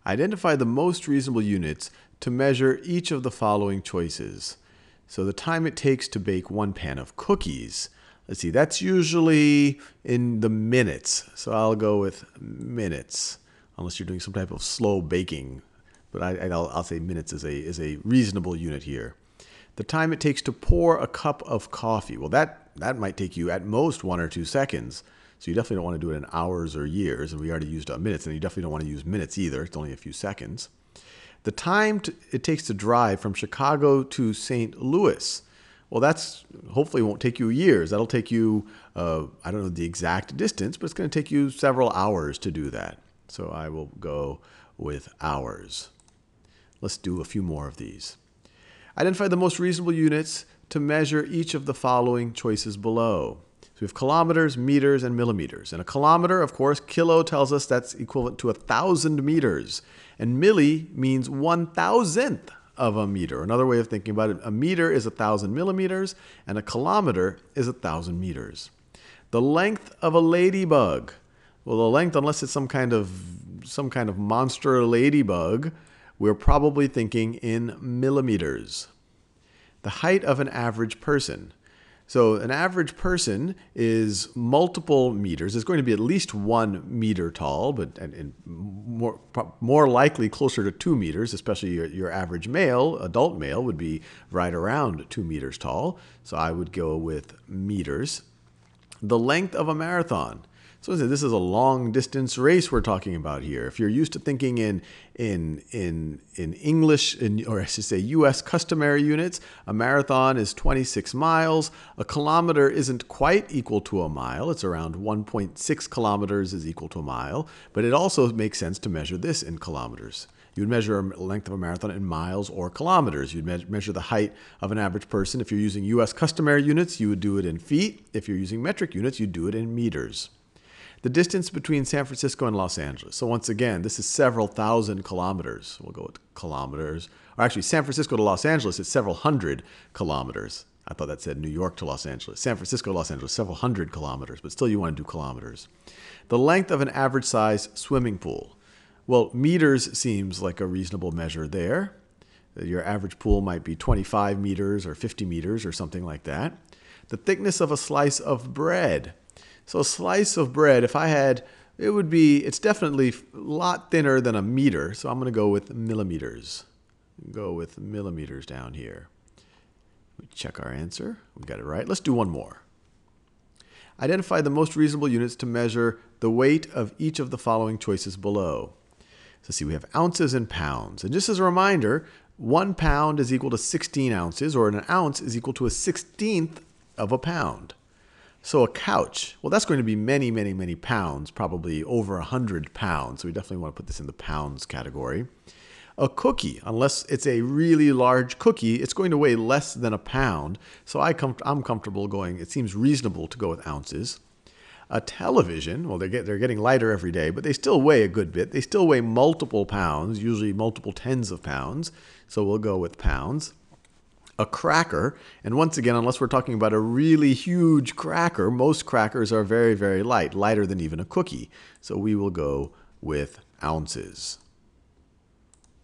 Identify the most reasonable units to measure each of the following choices. So the time it takes to bake 1 pan of cookies. Let's see, that's usually in the minutes. So I'll go with minutes, unless you're doing some type of slow baking. But I'll say minutes is a reasonable unit here. The time it takes to pour a cup of coffee. Well, that might take you at most 1 or 2 seconds. So you definitely don't want to do it in hours or years. And we already used minutes, and you definitely don't want to use minutes either. It's only a few seconds. The time it takes to drive from Chicago to St. Louis. Well, that's hopefully won't take you years. That'll take you, I don't know the exact distance, but it's going to take you several hours to do that. So I will go with hours. Let's do a few more of these. Identify the most reasonable units to measure each of the following choices below. So we have kilometers, meters, and millimeters. And a kilometer, of course, kilo tells us that's equivalent to 1,000 meters. And milli means 1,000th of a meter. Another way of thinking about it, a meter is 1,000 millimeters, and a kilometer is 1,000 meters. The length of a ladybug. Well, the length, unless it's some kind of monster ladybug, we're probably thinking in millimeters. The height of an average person. So an average person is multiple meters. It's going to be at least 1 meter tall, but and more likely closer to 2 meters, especially your average male, adult male, would be right around 2 meters tall. So I would go with meters. The length of a marathon. So this is a long distance race we're talking about here. If you're used to thinking in English, or I should say U.S. customary units, a marathon is 26 miles. A kilometer isn't quite equal to a mile. It's around 1.6 kilometers is equal to a mile. But it also makes sense to measure this in kilometers. You would measure a length of a marathon in miles or kilometers. You'd measure the height of an average person. If you're using U.S. customary units, you would do it in feet. If you're using metric units, you'd do it in meters. The distance between San Francisco and Los Angeles. So once again, this is several thousand kilometers. We'll go with kilometers. Or actually, San Francisco to Los Angeles is several hundred kilometers. I thought that said New York to Los Angeles. San Francisco to Los Angeles, several hundred kilometers, but still you want to do kilometers. The length of an average size swimming pool. Well, meters seems like a reasonable measure there. Your average pool might be 25 meters or 50 meters or something like that. The thickness of a slice of bread. So a slice of bread, if I had, it's definitely a lot thinner than a meter. So I'm going to go with millimeters. Go with millimeters down here. We check our answer. We got it right. Let's do one more. Identify the most reasonable units to measure the weight of each of the following choices below. So see, we have ounces and pounds. And just as a reminder, 1 pound is equal to 16 ounces, or an ounce is equal to a 16th of a pound. So a couch, well, that's going to be many, many, many pounds, probably over 100 pounds. So we definitely want to put this in the pounds category. A cookie, unless it's a really large cookie, it's going to weigh less than a pound. So I'm comfortable going, it seems reasonable to go with ounces. A television, well, they're getting lighter every day, but they still weigh a good bit. They still weigh multiple pounds, usually multiple tens of pounds. So we'll go with pounds. A cracker, and once again, unless we're talking about a really huge cracker, most crackers are very, very light, lighter than even a cookie. So we will go with ounces.